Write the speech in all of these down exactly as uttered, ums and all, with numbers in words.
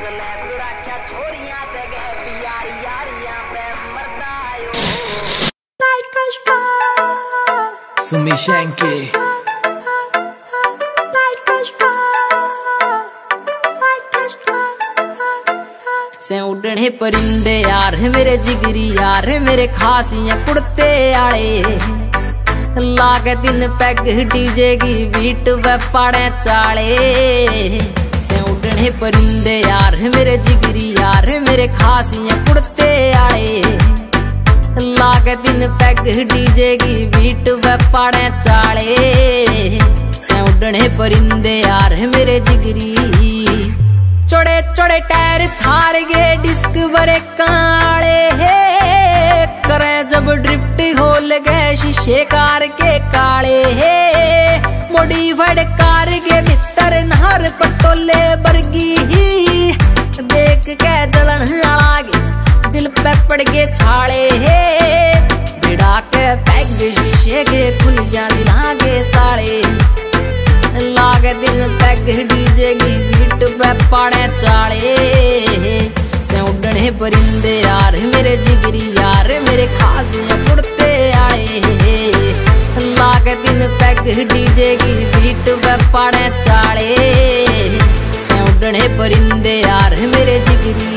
Sumi Shanky से उड़ने परिंदे यार मेरे जिगरी यार मेरे खासियां कुड़ते आले लागे दिन पैग डीजे की बीट व पाड़े चाले से उड़ने परिंदे यार मेरे जिगरी यार मेरे खासियां कुड़ते आले लागे दिन पैग डीजे की बीट व पाड़े चाले से उड़ने परिंदे यार मेरे जिगरी चौड़े चौड़े टायर थार गे डिस्क बरे काले हे करे जब ड्रिफ्ट हो लगे शीशे कार के काले हे मॉडिफाइड कार के भीतर नहर पटोले बरगी ही देख के जलन लागे दिल पे पड़ के छाले हे बिड़ा के पैग शीशे के खुल जा दिलागे ताले लागे दिन पैग डीजे की बीट पे पाड़े चाले से उड़ने परिंदे यार मेरे जिगरी यार मेरे खासियां कुड़ते आए लागे दिन पैग डीजे की बीट पे पाड़े चाले से उड़ने परिंदे यार मेरे जिगरी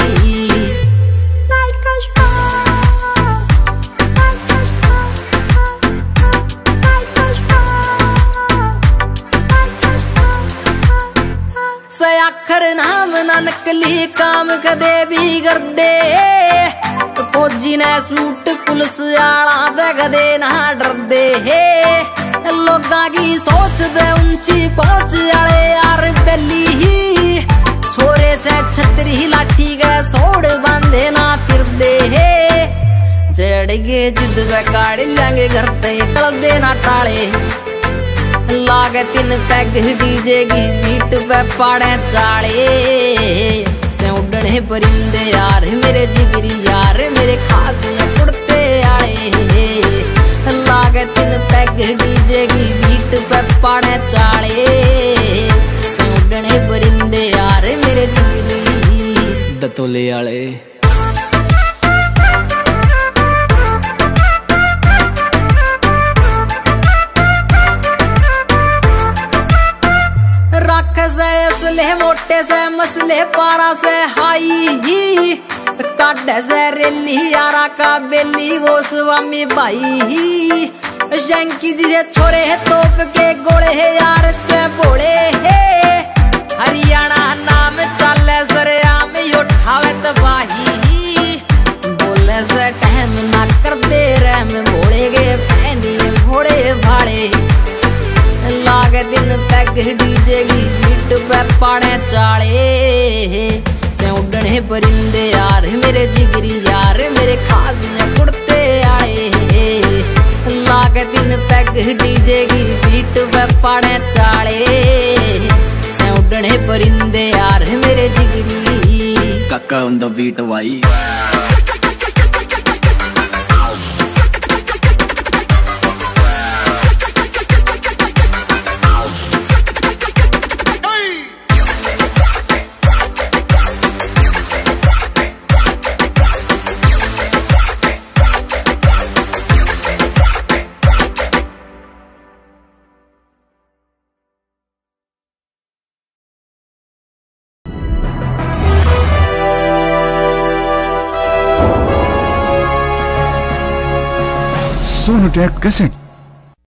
से आखर नाम ना नकली काम कदे भी कर दे फौजी ने सूट पुलिस आला दे कदे ना डर दे हे लोगा की सोच दे ऊंची पहुंच आले यार बेली ही छोरे से छतरी लाठी के सोड़ बांधे ना फिर दे हे जड़ गे जिद वे काढ़ लेंगे घर ते टल दे ना टाले लागे तीन पैग डीजे की बीट पे पाड़े चाले से उड़ने परिंदे यार मेरे जिगरी यार मेरे खासियां कुड़ते आए लागे तीन पैग डीजे की बीट पे पाड़े चाले से उड़ने परिंदे यार मेरे जिगरी दतोले आले से असले मोटे से मसले पारा से हाई ही काटे से रेली यारा का बेली वो स्वामी भाई ही शंकी जी है छोरे है तोप के गोले है यार से बोले है हरियाणा नाम चले सरे आम उठावे तबाही बोले से टहम ना कर दे रैम भोले गे पहनी भोले भाड़े लागे दिन पैग डीजे की बीट पे पाड़े चाले से उड़ने परिंदे यार मेरे जिगरी यार मेरे खासियां कुड़ते आए लागे दिन पैग डीजे की बीट पे पाड़े चाले से उड़ने परिंदे यार मेरे जिगरी काका ऑन द बीट भाई Sonotech cassette.